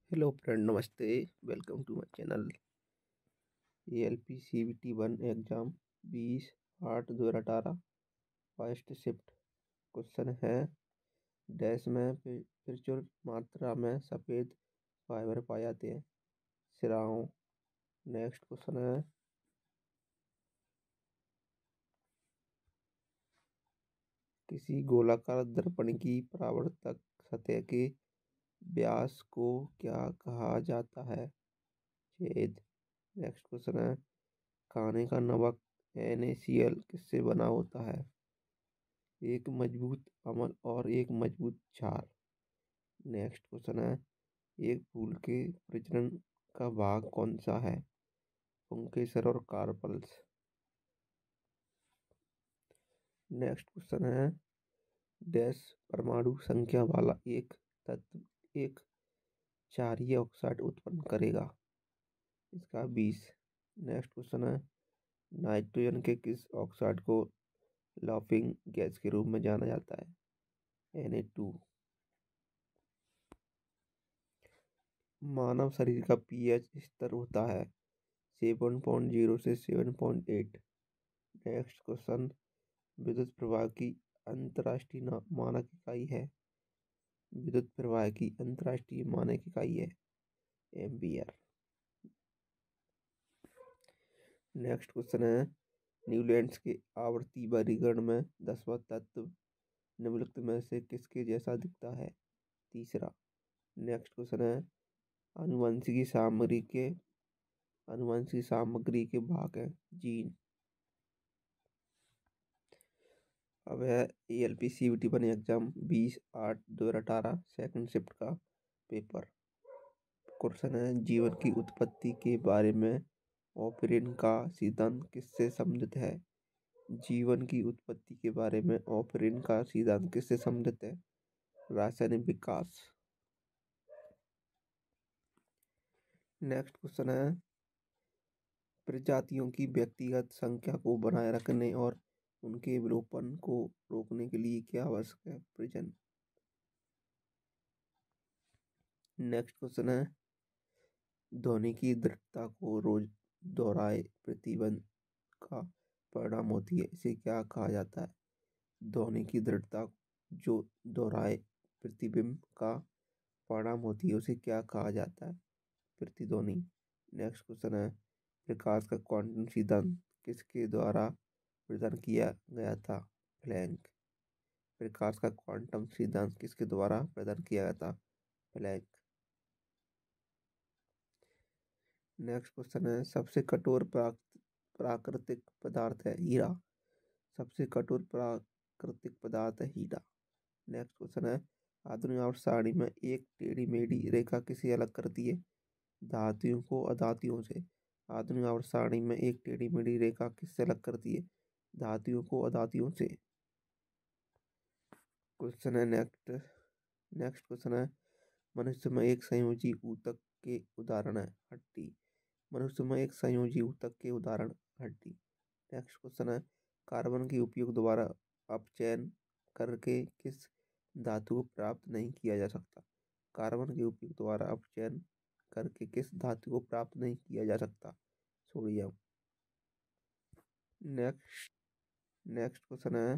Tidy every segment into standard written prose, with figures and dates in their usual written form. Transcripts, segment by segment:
Hello friend, नमस्ते। Welcome to my channel. ALP CBT 1 exam 20/8/2018 first shift. Question है, dash में प्रचुर मात्रा में सफ़ेद फाइबर पाए जाते हैं। सिराओं। नेक्स्ट क्वेश्चन है, किसी गोलाकार दर्पण की परावर्तक सतह के व्यास को क्या कहा जाता है? छेद। नेक्स्ट क्वेश्चन है, खाने का नमक NaCl किससे बना होता है? एक मजबूत अम्ल और एक मजबूत क्षार। नेक्स्ट क्वेश्चन है, एक फूल के प्रजनन का भाग कौन सा है? पुंकेसर और कार्पल्स। नेक्स्ट क्वेश्चन है, डैश परमाणु संख्या वाला एक तत्व एक क्षारीय ऑक्साइड उत्पन्न करेगा? इसका 20। नेक्स्ट क्वेश्चन है, नाइट्रोजन के किस ऑक्साइड को लाफिंग गैस के रूप में जाना जाता है? Na2। मानव शरीर का pH स्तर होता है 7.0 से 7.8। नेक्स्ट क्वेश्चन, विद्युत प्रवाह की अंतर्राष्ट्रीय मानक इकाई है? विद्युत प्रवाह की अंतर्राष्ट्रीय मानक इकाई है एम्पियर। नेक्स्ट क्वेश्चन है, न्यूलैंड्स के आवर्ती वर्गीकरण में 10वां तत्व निम्नलिखित में से किसके जैसा दिखता है? तीसरा। नेक्स्ट क्वेश्चन है, आनुवंशिक सामग्री के भाग हैं जीन। अब है ALP CBT 1 exam 20/8/2018 second shift का पेपर। क्वेश्चन है, जीवन की उत्पत्ति के बारे में ऑपरेन का सिद्धांत किससे संबंधित है? जीवन की उत्पत्ति के बारे में ऑपरेन का सिद्धांत किससे संबंधित है? रासायनिक विकास। नेक्स्ट क्वेश्चन है, प्रजातियों की व्यक्तिगत संख्या को बनाए रखने और उनके विलोपन को रोकने के लिए क्या आवश्यक है? प्रजनन। नेक्स्ट क्वेश्चन है, ध्वनि की दृढ़ता को रोज दोहराए प्रतिबिंब का परिणाम होती है, इसे क्या कहा जाता है? ध्वनि की दृढ़ता जो दोहराए प्रतिबिंब का परिणाम होती है, उसे क्या कहा जाता है? प्रतिध्वनि। नेक्स्ट क्वेश्चन है, प्रकाश का क्वांटम सिद्धांत किसके द्वारा प्रदान किया गया था? प्लैंक। प्रकाश का क्वांटम सिद्धांत किसके द्वारा प्रदान किया गया था? प्लैंक। नेक्स्ट क्वेश्चन है, सबसे कठोर प्राकृतिक पदार्थ है हीरा। सबसे कठोर प्राकृतिक पदार्थ है हीरा। नेक्स्ट क्वेश्चन है, आधुनिक आवर्त सारणी में एक टेढ़ी मेढ़ी रेखा किसे अलग करती है? धातुओं को अधातुओं से। आधुनिक आवर्त सारणी में एक टेढ़ी मेढ़ी रेखा किससे अलग करती है? धातुओं को अधातुओं से। क्वेश्चन है नेक्स्ट क्वेश्चन है, मनुष्य में एक संयोजी ऊतक के उदाहरण है हड्डी। मनुष्य में एक संयोजी ऊतक के उदाहरण हड्डी। नेक्स्ट क्वेश्चन है, कार्बन के उपयोग द्वारा अपचयन करके किस धातु को प्राप्त नहीं किया जा सकता? कार्बन के उपयोग द्वारा अपचयन करके किस धातु को प्राप्त नहीं किया जा सकता? सोडियम। नेक्स्ट नेक्स्ट क्वेश्चन है,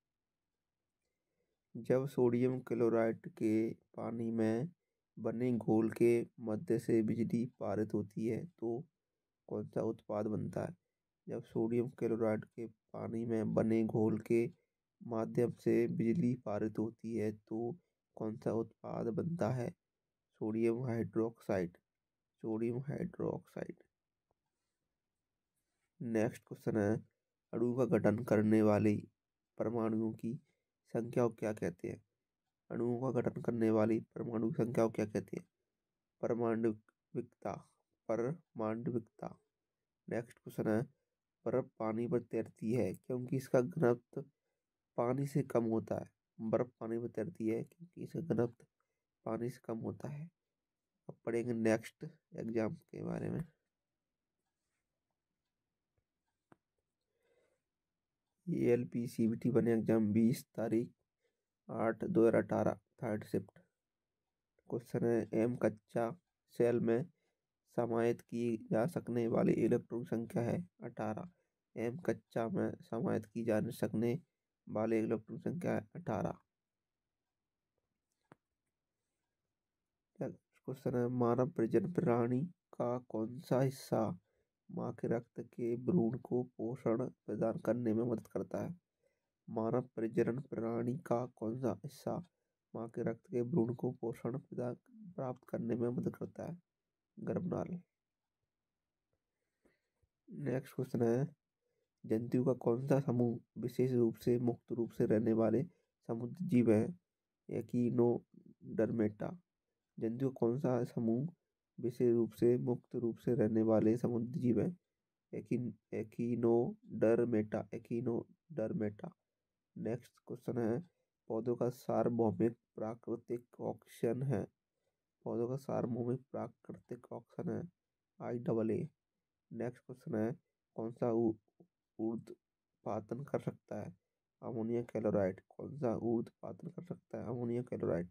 जब सोडियम क्लोराइड के पानी में बने घोल के मध्य से बिजली पारित होती है तो कौन सा उत्पाद बनता है? जब सोडियम क्लोराइड के पानी में बने घोल के माध्यम से बिजली पारित होती है तो कौन सा उत्पाद बनता है? Sodium hydroxide. Sodium hydroxide. Next question है, अणु का गठन करने वाले परमाणुओं की संख्या को क्या कहते हैं? अणुओं का गठन करने वाली परमाणु की संख्या को क्या कहते हैं? परमाण्विकता। परमाण्विकता। नेक्स्ट क्वेश्चन है, बर्फ पानी पर तैरती है क्योंकि इसका घनत्व पानी से कम होता है। बर्फ पानी पर तैरती है क्योंकि इसका घनत्व पानी से कम होता है। अब पढ़ेंगे नेक्स्ट एग्जाम के बारे में। ALP CBT 1 exam 20/8/2018 third shift. Question है, एम कच्चा सेल में समाहित की जा सकने वाली इलेक्ट्रॉन संख्या है 18। एम कक्षा में समाहित की जा सकने वाले इलेक्ट्रॉन संख्या है 18। क्वेश्चन है, मानव प्रजनन प्रणाली का कौन सा हिस्सा माँ के रक्त के भ्रूण को पोषण प्रदान करने में मदद करता है? मानव प्रजनन प्रणाली का कौन सा हिस्सा माँ के रक्त के भ्रूण को पोषण प्राप्त करने में मदद करता है? गर्भनाल। नेक्स्ट क्वेश्चन है, जंतु का कौन सा समूह विशेष रूप से मुक्त रूप से रहने वाले समुद्री जीव है? एकिनोडर्मेटा। जंतु का कौन सा समूह विशेष रूप से मुक्त रूप से रहने वाले समुद्री जीव है? एकिनोडर्मेटा। नेक्स्ट क्वेश्चन है, पौधों का सार्वभौमिक प्राकृतिक ऑक्सीजन है? पौधों का सार्वभौमिक प्राकृतिक ऑक्सीजन है IAA। नेक्स्ट क्वेश्चन है, कौन सा ऊर्ध्वपातन कर सकता है? Ammonium chloride. कौन सा ऊर्ध्वपातन कर सकता है? Ammonium chloride.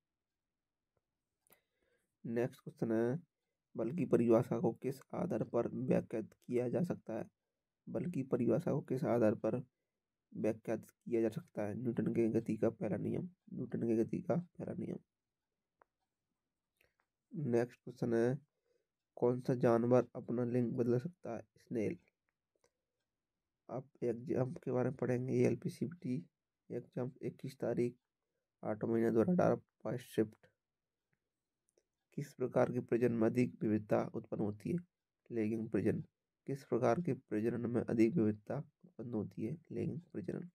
नेक्स्ट क्वेश्चन है, बल की परिभाषा को किस आधार पर व्याख्यात किया जा सकता है? बल की परिभाषा को किस आधार पर व्याख्यात किया जा सकता है? न्यूटन के गति का पहला नियम। न्यूटन के गति का पहला नियम। नेक्स्ट क्वेश्चन है, कौन सा जानवर अपना लिंग बदल सकता है? स्नेल। आप एग्जाम के बारे में पढ़ेंगे। ALPCBT एग्जाम 21 तारीख 8 महीना 2018 फर्स्ट शिफ्ट। किस प्रकार के प्रजनन में अधिक विविधता उत्पन्न होती है? लैंगिक प्रजनन। किस प्रकार के प्रजनन में अधिक विविधता उत्पन्न होती है? लैंगिक प्रजनन।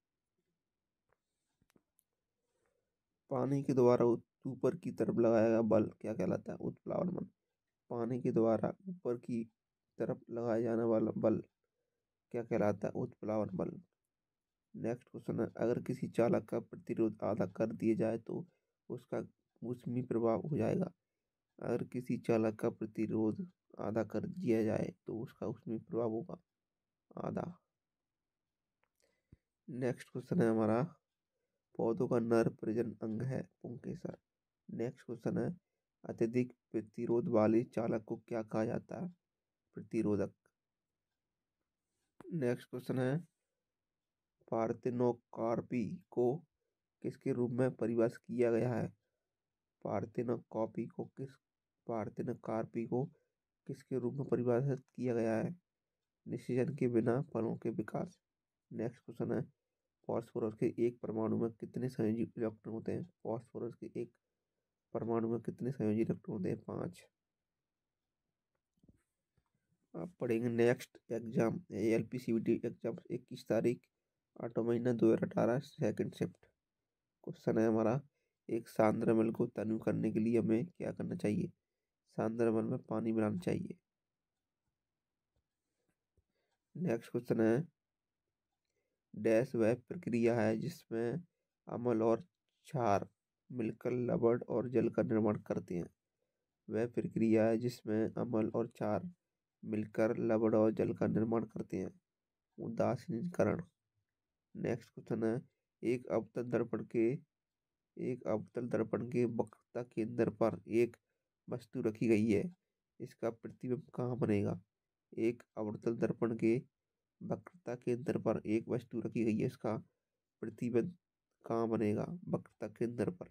पानी के द्वारा ऊपर की तरफ लगाया गया बल क्या कहलाता है? उत्प्लावन बल। पानी के द्वारा ऊपर की तरफ लगाया जाने वाला बल क्या कहलाता है? उत्प्लावन बल। नेक्स्ट क्वेश्चन है, अगर किसी चालक का प्रतिरोध आधा कर दिया जाए तो उसका ऊष्मीय प्रभाव हो जाएगा? अगर किसी चालक का प्रतिरोध आधा कर दिया जाए तो उसका ऊष्मीय प्रभाव होगा आधा। नेक्स्ट क्वेश्चन है हमारा, पौधों का नर प्रजनन अंग है पुंकेसर। नेक्स्ट क्वेश्चन है, अत्यधिक प्रतिरोध वाले चालक को क्या कहा जाता है? प्रतिरोधक। नेक्स्ट क्वेश्चन है, पार्थेनोकार्पी को किसके रूप में परिभाषित किया गया है? पार्थेनोकार्पी को किसके रूप में परिभाषित किया गया है? निषेचन के बिना फलों के विकास। नेक्स्ट क्वेश्चन है, फास्फोरस के एक परमाणु में कितने संयोजी इलेक्ट्रॉन होते हैं? फास्फोरस के एक परमाणु में कितने संयोजी इलेक्ट्रॉन होते हैं? 5। आप पढ़ेंगे नेक्स्ट एग्जाम ALPCBT एग्जाम 21 तारीख 8 महीना 2018 सेकंड शिफ्ट। क्वेश्चन है हमारा, एक सांद्र अम्ल को तनु करने के लिए हमें क्या करना चाहिए? सांद्र अम्ल में पानी मिलाना चाहिए। नेक्स्ट क्वेश्चन है, डैश वह प्रक्रिया है जिसमें अम्ल और क्षार मिलकर लवण और जल का निर्माण करते हैं? वह प्रक्रिया है जिसमें अम्ल और क्षार मिलकर लवण और जल का निर्माण करते हैं। उदासीनीकरण। नेक्स्ट क्वेश्चन है, एक अवतल दर्पण के वक्रता केंद्र पर एक वस्तु रखी गई है, इसका प्रतिबिंब कहाँ बनेगा? एक अवतल दर्पण के वक्रता केंद्र पर एक वस्तु रखी गई है, इसका प्रतिबिंब कहाँ बनेगा? वक्रता केंद्र पर।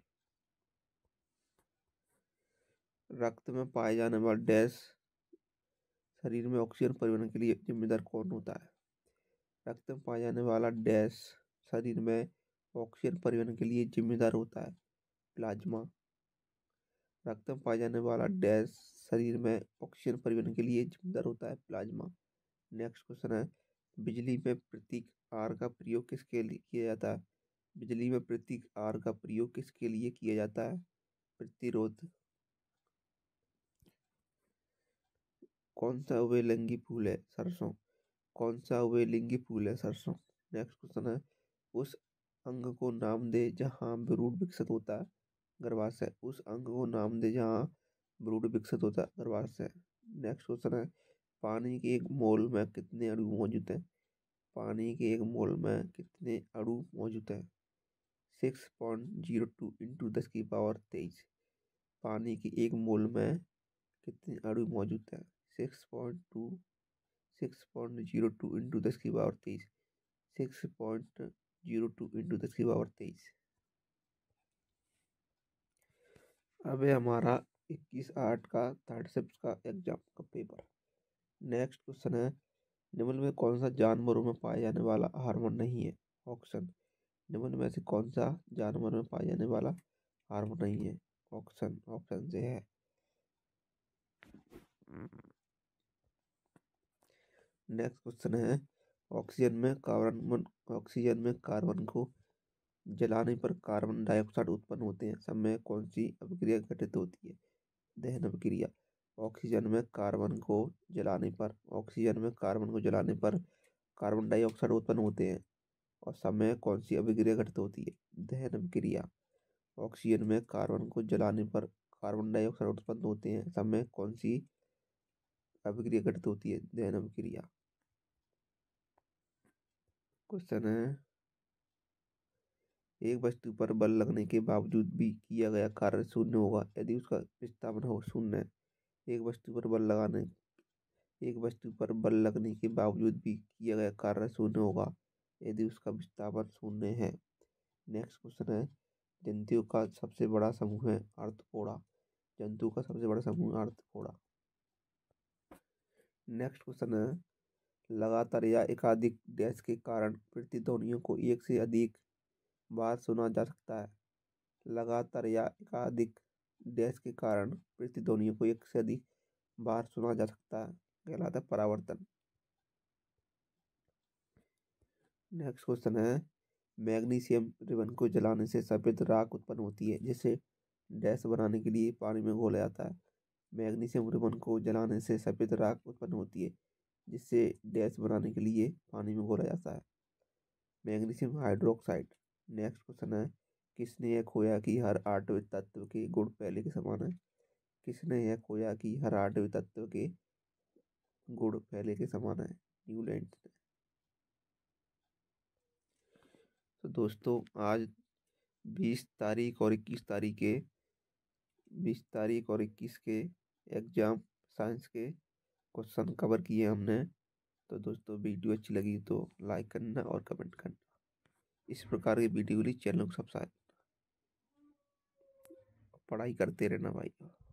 रक्त में पाए जाने वाले डैश शरीर में ऑक्सीजन परिवहन के लिए जिम्मेदार कौन होता है? रक्त में पाया जाने वाला डैश शरीर में ऑक्सीजन परिवहन के लिए जिम्मेदार होता है? प्लाज्मा। रक्त में पाया जाने वाला डैश शरीर में ऑक्सीजन परिवहन के लिए जिम्मेदार होता है? प्लाज्मा। नेक्स्ट क्वेश्चन है, बिजली में प्रतीक R का प्रयोग किसके लिए किया जाता है? बिजली में प्रतीक R का प्रयोग किसके लिए किया जाता है? प्रतिरोध। कौन सा उभयलिंगी फूल है? सरसों। कौन सा उभयलिंगी फूल है? सरसों। नेक्स्ट क्वेश्चन है, उस अंग को नाम दे जहाँ भ्रूण विकसित होता है? गर्भाशय। उस अंग को नाम दे जहाँ भ्रूण विकसित होता है? गर्भाशय। नेक्स्ट क्वेश्चन है, पानी के एक मोल में कितने अणु मौजूद हैं? पानी के एक मोल में कितने अणु मौजूद हैं? 6.02 × 10⁻23। पानी के एक मोल में कितने अणु मौजूद हैं? 6.02 इंटू 10 की पावर 23। 6.02 इंटू 10 की पावर 23। अब है हमारा 21/8 का थर्ड शिफ्ट का एग्जाम का पेपर। नेक्स्ट क्वेश्चन है, निम्न में कौन सा जानवरों में पाया जाने वाला हार्मोन नहीं है? ऑप्शन, निम्न में से कौन सा जानवर में पाया जाने वाला हार्मोन नहीं है? ऑप्शन से है। नेक्स्ट क्वेश्चन है, ऑक्सीजन में कार्बन को जलाने पर कार्बन डाइऑक्साइड उत्पन्न होते हैं, सब में कौन सी अभिक्रिया घटित होती है? दहन अभिक्रिया। ऑक्सीजन में कार्बन को जलाने पर कार्बन डाइऑक्साइड उत्पन्न होते हैं और सब में कौन सी अभिक्रिया घटित होती है? दहन अभिक्रिया। ऑक्सीजन में कार्बन को जलाने पर कार्बन डाइऑक्साइड उत्पन्न होते हैं, सब में कौन सी अभिक्रिया घटित होती है? दहन अभिक्रिया। क्वेश्चन है, एक वस्तु पर बल लगने के बावजूद भी किया गया कार्य शून्य होगा यदि उसका विस्थापन हो शून्य है। एक वस्तु पर बल लगने के बावजूद भी किया गया कार्य शून्य होगा यदि उसका विस्थापन शून्य है। नेक्स्ट क्वेश्चन है, जंतुओं का सबसे बड़ा समूह है आर्थ्रोपोडा। जंतु का सबसे बड़ा समूह आर्थ्रोपोडा। नेक्स्ट क्वेश्चन है, लगातार या एकाधिक डैश के कारण प्रतिध्वनियों को एक से अधिक बार सुना जा सकता है। लगातार या एकाधिक डैश के कारण प्रतिध्वनियों को एक से अधिक बार सुना जा सकता है, कहलाता है परावर्तन। नेक्स्ट क्वेश्चन है, मैग्नीशियम रिबन को जलाने से सफेद राख उत्पन्न होती है जिसे डैश बनाने के लिए पानी में घोला जाता है। मैग्नीशियम रिबन को जलाने से सफेद राख उत्पन्न होती है जिससे डैश बनाने के लिए पानी में घोला जाता है। Magnesium hydroxide. नेक्स्ट क्वेश्चन है, किसने यह खोया कि हर आठवें तत्व के गुण पहले के समान है? किसने यह खोया कि हर आठवें तत्व के गुण पहले के समान है? न्यूलैंड ने। तो दोस्तों आज 20 तारीख और 21 के एग्जाम साइंस के क्वेश्चन कवर किए हमने। तो दोस्तों वीडियो अच्छी लगी तो लाइक करना और कमेंट करना। इस प्रकार की वीडियो के लिए चैनल को सब्सक्राइब, पढ़ाई करते रहना भाई।